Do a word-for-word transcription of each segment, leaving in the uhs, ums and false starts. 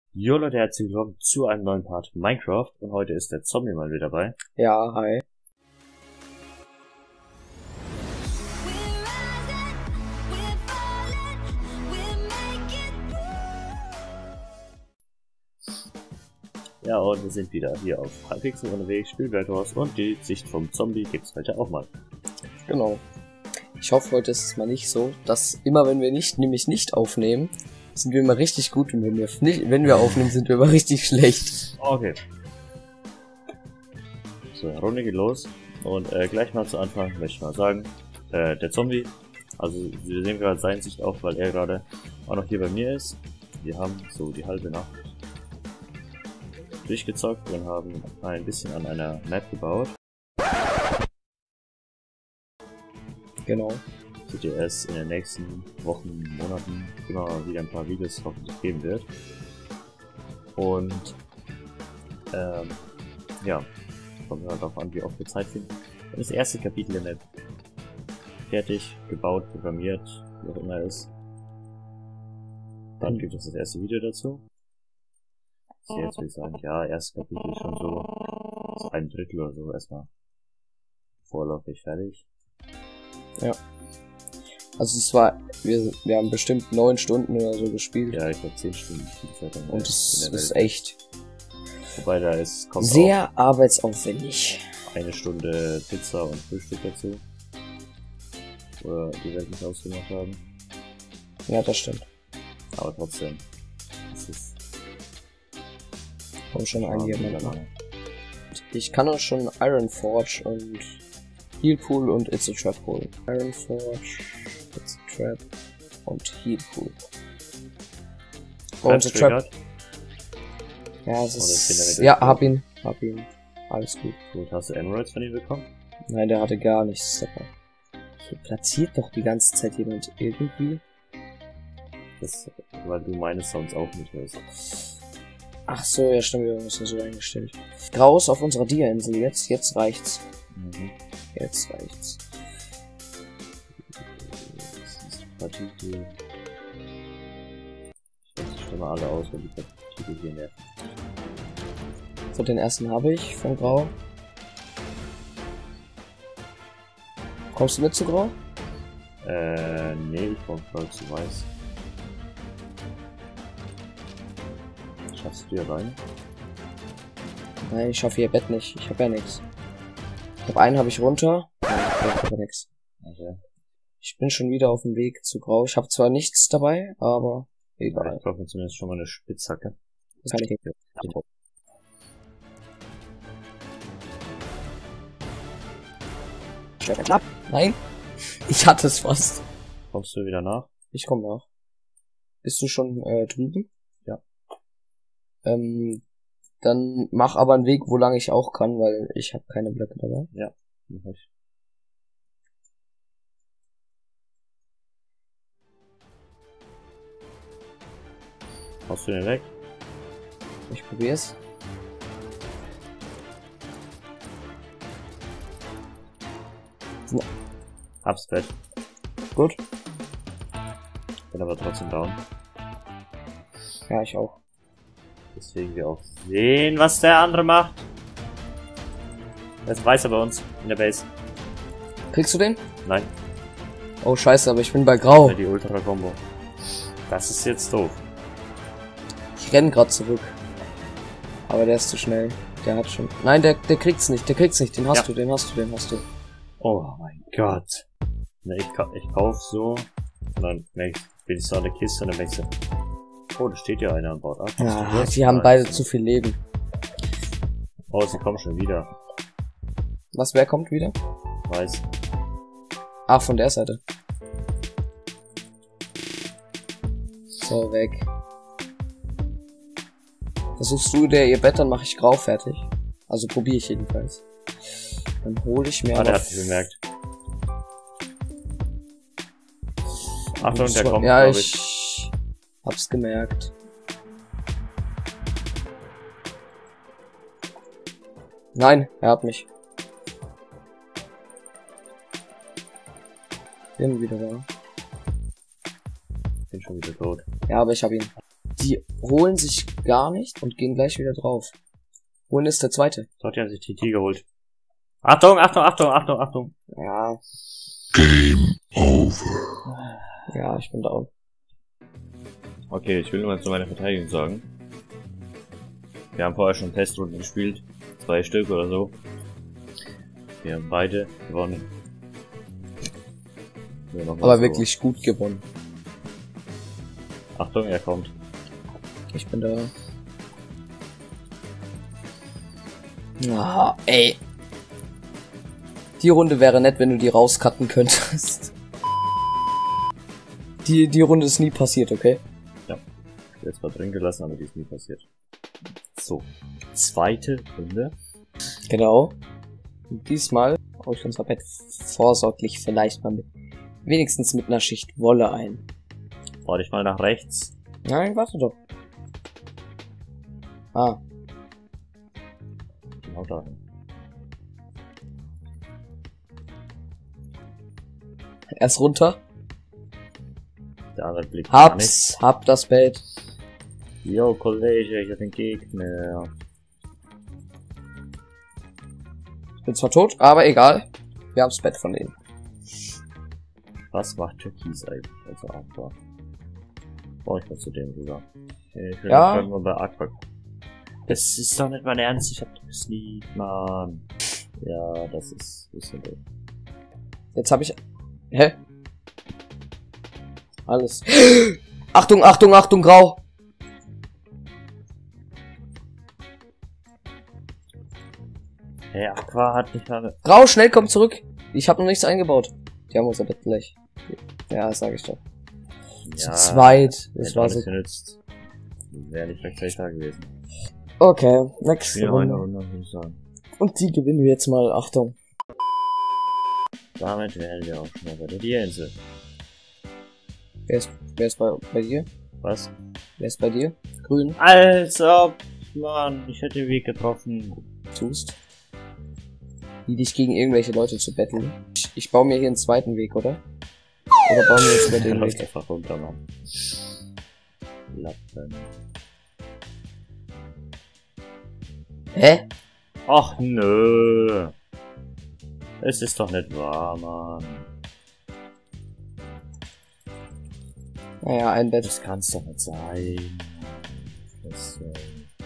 Jo Leute, herzlich willkommen zu einem neuen Part Minecraft und heute ist der Zombie mal wieder dabei. Ja, hi. Ja, und wir sind wieder hier auf Hypixel unterwegs, Spielberghaus und die Sicht vom Zombie gibt's heute auch mal. Genau. Ich hoffe, heute ist es mal nicht so, dass immer wenn wir nicht, nämlich nicht aufnehmen, sind wir immer richtig gut und wenn wir nicht, wenn wir aufnehmen, sind wir immer richtig schlecht. Okay. So, Runde geht los und äh, gleich mal zu Anfang möchte ich mal sagen, äh, der Zombie, also wir sehen gerade seine Sicht auf, weil er gerade auch noch hier bei mir ist. Wir haben so die halbe Nacht durchgezockt und haben ein bisschen an einer Map gebaut. Genau. Seht ihr es in den nächsten Wochen, Monaten immer wieder ein paar Videos hoffentlich geben wird. Und ähm, ja, kommt halt darauf an, wie oft wir Zeit finden. Und das erste Kapitel der Map fertig, gebaut, programmiert, wie auch immer es ist. Dann gibt es das erste Video dazu. So, jetzt würde ich sagen, ja, erstes Kapitel schon so, so ein Drittel oder so erstmal vorläufig fertig. Ja. Also es war, wir, wir haben bestimmt neun Stunden oder so gespielt. Ja, ich glaube zehn Stunden. Und es ist echt Wobei da ist, kommt sehr arbeitsaufwendig. Eine Stunde Pizza und Frühstück dazu. Oder die Welt nicht ausgemacht haben. Ja, das stimmt. Aber trotzdem. Es ist. Kommt schon Ja, einige mega Männer. lange. Ich kann auch schon Ironforge und Healpool und It's a Trap holen. Ironforge, It's a Trap und Healpool. Oh, It's a Trap. Ja, es ist... Ja, hab ihn. Hab ihn. Alles gut. Gut, hast du Emeralds von ihm bekommen? Nein, der hatte gar nichts dabei. Hier platziert doch die ganze Zeit jemand irgendwie. Das, weil du meine Sounds auch nicht hörst. Ach so, ja stimmt, wir haben es ja so eingestellt. Raus auf unserer Dia-Insel jetzt. Jetzt reicht's. Mhm. Jetzt reicht's. Das ist Partikel. Ich lasse die Stimme alle aus, weil die Partikel hier nerven. So, den ersten habe ich von Grau. Kommst du mit zu Grau? Äh, nee, ich brauche voll zu weiß. Schaffst du hier rein? Nein, ich schaffe ihr Bett nicht. Ich habe ja nichts. Ich habe einen habe ich runter. Nein, ich habe nichts. Okay. Ich bin schon wieder auf dem Weg zu Grau. Ich habe zwar nichts dabei, aber egal. Ich brauche zumindest schon mal eine Spitzhacke. Das kann ich nicht. Knapp. Nein. Ich hatte es fast. Kommst du wieder nach? Ich komme nach. Bist du schon äh, drüben? Ja. Ähm, dann mach aber einen Weg, wo lang ich auch kann, weil ich habe keine Blöcke dabei. Ja, mach ich. Hast du den weg? Ich probier's. So. Hab's Bett. Gut. Bin aber trotzdem down. Ja, ich auch. Deswegen wir auch sehen, was der andere macht. Da ist ein Weißer bei uns in der Base. Kriegst du den? Nein, Oh scheiße, aber ich bin bei Grau. die Ultra-Combo. Das ist jetzt doof. Ich renn grad zurück. Aber der ist zu schnell. Der hat schon... Nein, der, der kriegt's nicht. Der kriegt's nicht. Den hast Ja. du, den hast du, den hast du. Oh mein Gott. Ne, ich, ka ich kauf so. Und dann merk ich, bin ich so an der Kiste und dann merk ich so, oh, da steht ja einer an Bord ab. Ja, die haben beide zu viel Leben. Oh, sie kommen schon wieder. Was, wer kommt wieder? Weiß. Ach, von der Seite. So, weg. Versuchst du der ihr Bett, dann mache ich Grau fertig. Also probiere ich jedenfalls. Dann hole ich mir... Ah, der aber- hat mich bemerkt. Achtung, der kommt, Ja, glaub ich... ich. hab's gemerkt. Nein, er hat mich. Bin wieder da. Bin schon wieder tot. Ja, aber ich hab ihn. Die holen sich gar nicht und gehen gleich wieder drauf. Wohin ist der zweite? Dort haben sich T T geholt. Achtung, Achtung, Achtung, Achtung, Achtung. Ja. Game over. Ja, ich bin down. Okay, ich will nur mal zu meiner Verteidigung sagen. Wir haben vorher schon Testrunden gespielt. Zwei Stück oder so. Wir haben beide gewonnen. Wir noch Aber so. wirklich gut gewonnen. Achtung, er kommt. Ich bin da. Ah, ey. Die Runde wäre nett, wenn du die rauscutten könntest. Die, die Runde ist nie passiert, okay? Ja. Ich will jetzt mal drin gelassen, aber die ist nie passiert. So. Zweite Runde. Genau. Und diesmal hau ich unser Bett vorsorglich vielleicht mal mit, wenigstens mit einer Schicht Wolle ein. Fahr dich mal nach rechts. Nein, warte doch. Ah, Genau dahin. erst runter. Der andere blickt gar nicht. Hab's, hab das Bett. Yo, Kollege, ich hab den Gegner. Ich bin zwar tot, aber egal. Wir haben das Bett von denen. Was macht Türkis eigentlich? Also Aqua. Boah, ich muss zu dem rüber. Ich will Ja. irgendwann bei Aqua. Das ist doch nicht mein Ernst, ich hab gesneakt, Mann. Ja, das ist ein bisschen doof. Jetzt habe ich... Hä? Alles. Achtung, Achtung, Achtung, Grau! Hey, Aqua hat nicht mal... Grau, schnell, komm zurück! Ich habe noch nichts eingebaut. Die haben unser Bett gleich. Ja, das sag ich doch. Zu zweit. Das hätte war auch so... nicht genützt. Wäre nicht rechtzeitig da gewesen. Okay, nächste Wieder eine Runde. Runde, würde ich sagen. Und die gewinnen wir jetzt mal. Achtung. Damit wären wir auch schon mal bei der Diensel. Wer ist, wer ist bei, bei dir? Was? Wer ist bei dir? Grün. Als ob, Mann, ich hätte den Weg getroffen. Tust. Die dich gegen irgendwelche Leute zu betteln. Ich, ich baue mir hier einen zweiten Weg, oder? Oder bauen wir jetzt über den Läuft Weg? einfach runter, Mann. Lappen. Hä? Ach nö. Es ist doch nicht wahr, Mann. Naja, ein Bett. Das kann's doch nicht sein. Das, äh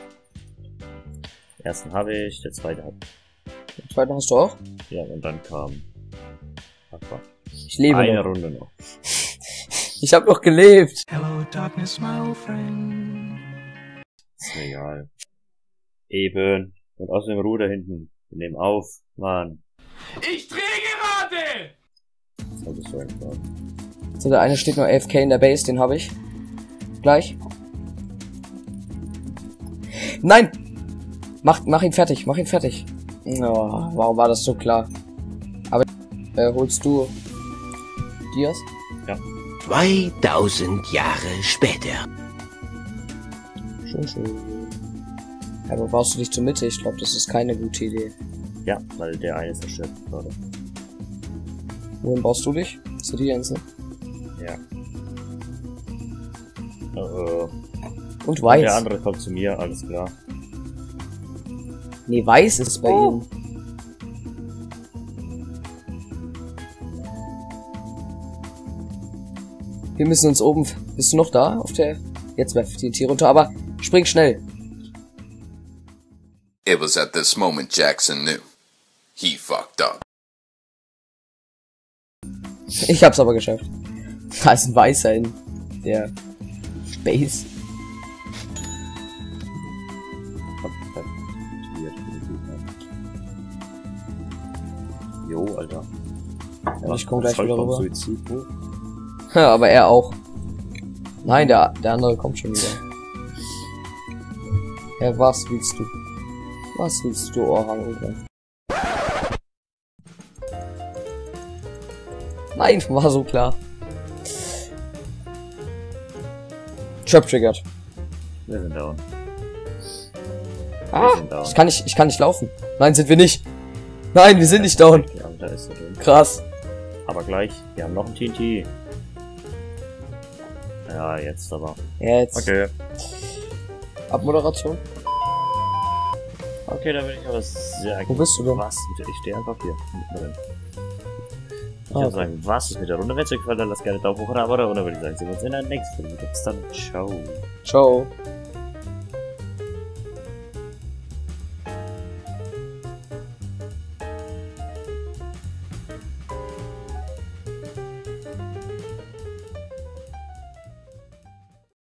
ersten habe ich, der zweite hat. Den zweiten hast du auch? Ja, und dann kam Aqua. Ich lebe Eine noch. Runde noch. Ich habe noch gelebt. Hello, darkness, my old friend. Ist mir egal. Eben. Und aus dem Ruder hinten. Wir nehmen auf, Mann. Ich drehe gerade! Das ist so einfach. So, der eine steht nur A F K in der Base, den habe ich. Gleich. Nein! Mach, mach ihn fertig, mach ihn fertig. Oh, warum war das so klar? Aber, äh, holst du Dias? zweitausend Jahre später. Schön, schön. Ja, aber baust du dich zur Mitte? Ich glaube, das ist keine gute Idee. Ja, weil der eine zerstört wurde. Wohin baust du dich? Zu dir, Insel? Ja. Uh, Und weiß. der andere kommt zu mir, alles klar. Nee, weiß ist bei Oh. ihm. Wir müssen uns oben... Bist du noch da? Auf der... Jetzt werf die Tier runter, aber spring schnell. It was at this moment Jackson knew. He fucked up. Ich hab's aber geschafft. Da ist ein Weißer in der Base. Jo, Alter. Ja, ich komm gleich voll wieder vom rüber. Suizid hoch. Ja, aber er auch. Nein, der, der andere kommt schon wieder. Ja, was willst du? Was willst du, Orang-Utan? Nein, war so klar. Trap triggert. Wir sind down. Ah, sind down. ich kann nicht, ich kann nicht laufen. Nein, sind wir nicht. Nein, wir sind nicht down. Ja, da ist er drin. Krass. Aber gleich, wir haben noch ein T N T. Ja, Ja, jetzt aber. Jetzt. Okay. Abmoderation. Okay, da bin ich aber sehr... Wo bist du denn? Was? Ich stehe einfach hier. Mittendrin. Ich Ah, würde okay. sagen, was ist mit der Runde? Wenn es euch gefallen hat, lasst gerne einen Daumen hoch und ein Abo da. Und dann würde ich sagen, sehen wir uns in der nächsten Runde. Bis dann. Ciao. Ciao.